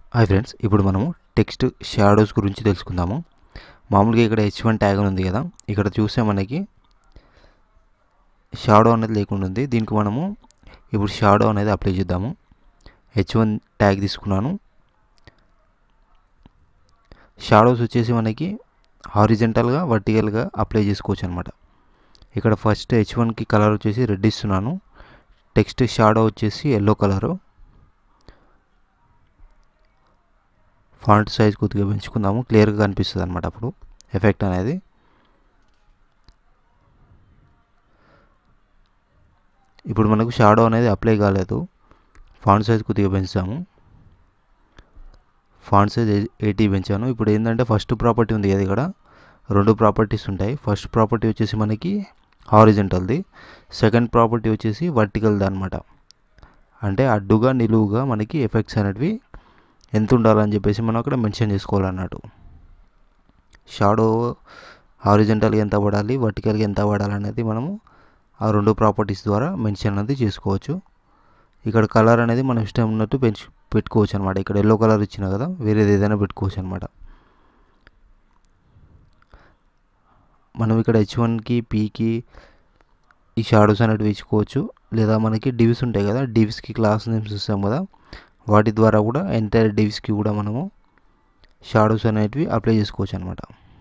Hi friends, ఇప్పుడు మనము text shadows గురించి తెలుసుకుందాము. మామూలుగా ఇక్కడ H1 ట్యాగ్ అని ఉంది కదా, ఇక్కడ చూస్తే మనకి షాడో అనేది లేకుండా ఉంది. దీనికి మనము ఇప్పుడు షాడో అనేది అప్లై చేద్దాము. H1 ట్యాగ్ తీసుకున్నాను. షాడోస్ వచ్చేసి మనకి హారిజెంటల్గా వర్టికల్గా అప్లై చేసుకోవచ్చు అనమాట. ఇక్కడ ఫస్ట్ H1కి కలర్ వచ్చేసి రెడ్ ఇస్తున్నాను. టెక్స్ట్ షాడో వచ్చేసి ఎల్లో కలరు. ఫాంట్ సైజ్ కొద్దిగా పెంచుకుందాము, క్లియర్గా కనిపిస్తుంది అనమాట అప్పుడు ఎఫెక్ట్ అనేది. ఇప్పుడు మనకు షాడో అనేది అప్లై కాలేదు. ఫాంట్ సైజ్ కొద్దిగా పెంచాము. ఫాంట్ సైజ్ 80 పెంచాను. ఇప్పుడు ఏంటంటే ఫస్ట్ ప్రాపర్టీ ఉంది కదా, ఇక్కడ రెండు ప్రాపర్టీస్ ఉంటాయి. ఫస్ట్ ప్రాపర్టీ వచ్చేసి మనకి హారిజెంటల్ది, సెకండ్ ప్రాపర్టీ వచ్చేసి వర్టికల్ది అనమాట. అంటే అడ్డుగా నిలువుగా మనకి ఎఫెక్ట్స్ అనేటివి ఎంత ఉండాలని చెప్పేసి మనం అక్కడ మెన్షన్ చేసుకోవాలన్నట్టు. షాడో హారిజెంటల్గా ఎంత పడాలి, వర్టికల్గా ఎంత పడాలి అనేది మనము ఆ రెండు ప్రాపర్టీస్ ద్వారా మెన్షన్ అనేది చేసుకోవచ్చు. ఇక్కడ కలర్ అనేది మనం ఇష్టం ఉన్నట్టు పెట్టుకోవచ్చు అనమాట. ఇక్కడ ఎల్లో కలర్ ఇచ్చినా కదా, వేరేది ఏదైనా పెట్టుకోవచ్చు అనమాట. మనం ఇక్కడ H1కి Pకి ఈ షాడోస్ అనేటివి ఇచ్చుకోవచ్చు. లేదా మనకి డివ్స్ ఉంటాయి కదా, డివ్స్కి క్లాస్ నేమ్స్ ఇస్తాం కదా, వాటి ద్వారా కూడా ఎంటైర్ డివ్స్కి కూడా మనము షాడోస్ అనేటివి అప్లై చేసుకోవచ్చు అనమాట.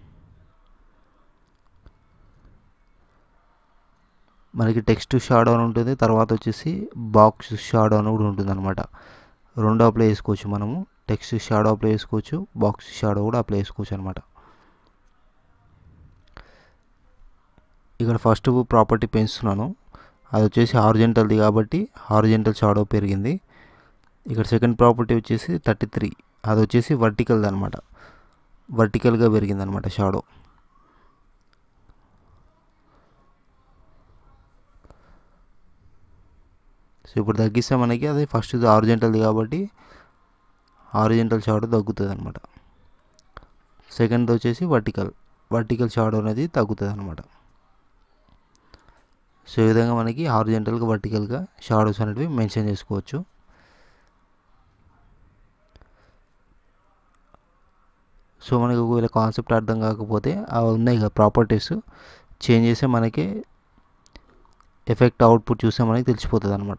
మనకి టెక్స్ట్ షాడో అని ఉంటుంది, తర్వాత వచ్చేసి బాక్స్ షాడో అని కూడా ఉంటుంది అనమాట. రెండు అప్లై చేసుకోవచ్చు మనము. టెక్స్ట్ షాడో అప్లై చేసుకోవచ్చు, బాక్స్ షాడో కూడా అప్లై చేసుకోవచ్చు అనమాట. ఇక్కడ ఫస్ట్ ప్రాపర్టీ పెంచుతున్నాను, అది వచ్చేసి హారిజెంటల్ది కాబట్టి హారిజెంటల్ షాడో పెరిగింది. ఇక్కడ సెకండ్ ప్రాపర్టీ వచ్చేసి 33, అది వచ్చేసి వర్టికల్ది అనమాట. వర్టికల్గా పెరిగింది అనమాట షాడో. సో ఇప్పుడు తగ్గిస్తే మనకి అది ఫస్ట్ హారిజెంటల్ది కాబట్టి హారిజెంటల్ షాడో తగ్గుతుంది అనమాట. సెకండ్ వచ్చేసి వర్టికల్ షాడో అనేది తగ్గుతుంది అనమాట. సో ఈ విధంగా మనకి హారిజెంటల్గా వర్టికల్గా షాడోస్ అనేటివి మెన్షన్ చేసుకోవచ్చు. సో మనకి ఒకవేళ కాన్సెప్ట్ అర్థం కాకపోతే అవి ఉన్నాయి కదా ప్రాపర్టీస్, చేంజ్ చేస్తే మనకి ఎఫెక్ట్ అవుట్పుట్ చూస్తే మనకి తెలిసిపోతుంది అనమాట.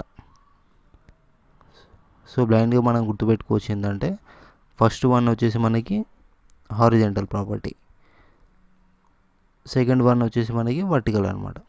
సో బ్లైండ్గా మనం గుర్తుపెట్టుకోవచ్చు ఏంటంటే, ఫస్ట్ వన్ వచ్చేసి మనకి హారిజెంటల్ ప్రాపర్టీ, సెకండ్ వన్ వచ్చేసి మనకి వర్టికల్ అనమాట.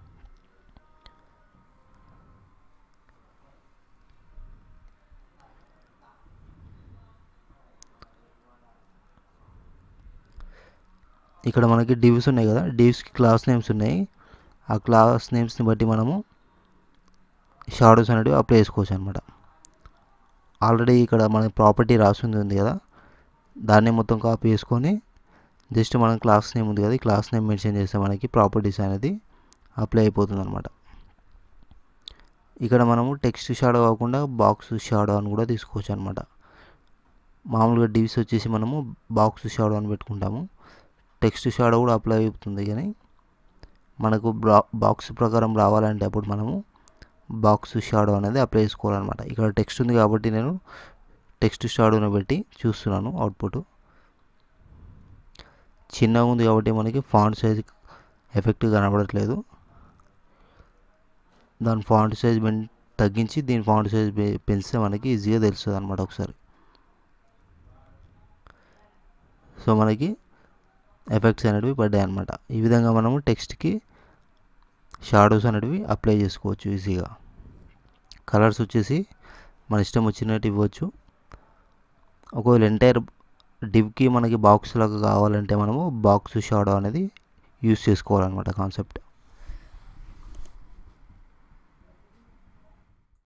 ఇక్కడ మనకి డివ్స్ ఉన్నాయి కదా, డివ్స్కి క్లాస్ నేమ్స్ ఉన్నాయి. ఆ క్లాస్ నేమ్స్ని బట్టి మనము షాడోస్ అనేవి అప్లై చేసుకోవచ్చు అనమాట. ఆల్రెడీ ఇక్కడ మన ప్రాపర్టీ రాసింది ఉంది కదా, దాన్ని మొత్తం కాపీ చేసుకొని జస్ట్ మనం క్లాస్ నేమ్ ఉంది కదా, ఈ క్లాస్ నేమ్ మెన్షన్ చేస్తే మనకి ప్రాపర్టీస్ అనేది అప్లై అయిపోతుంది అనమాట. ఇక్కడ మనము టెక్స్ట్ షాడో కాకుండా బాక్స్ షాడో అని కూడా తీసుకోవచ్చు అనమాట. మామూలుగా డివ్స్ వచ్చేసి మనము బాక్స్ షాడో అని పెట్టుకుంటాము. టెక్స్ట్ షాడో కూడా అప్లై అవుతుంది, కానీ మనకు బాక్స్ ప్రకారం రావాలంటే అప్పుడు మనము బాక్స్ షాడో అనేది అప్లై చేసుకోవాలన్నమాట. ఇక్కడ టెక్స్ట్ ఉంది కాబట్టి నేను టెక్స్ట్ షాడోని పెట్టి చూస్తున్నాను. అవుట్పుట్ చిన్నగా ఉంది కాబట్టి మనకి ఫాంట్ సైజ్ ఎఫెక్ట్ కనబడట్లేదు. దాని ఫాంట్ సైజ్ తగ్గించి దీని ఫాంట్ సైజ్ పెంచితే మనకి ఈజీగా తెలుస్తుంది అనమాట ఒకసారి. సో మనకి ఎఫెక్ట్స్ అనేటివి పడ్డాయి అనమాట. ఈ విధంగా మనము టెక్స్ట్కి షాడోస్ అనేటివి అప్లై చేసుకోవచ్చు ఈజీగా. కలర్స్ వచ్చేసి మన ఇష్టం వచ్చినట్టు ఇవ్వచ్చు. ఒకవేళ ఎంటైర్ డివ్కి మనకి బాక్స్ లాగా కావాలంటే మనము బాక్స్ షాడో అనేది యూస్ చేసుకోవాలన్నమాట కాన్సెప్ట్.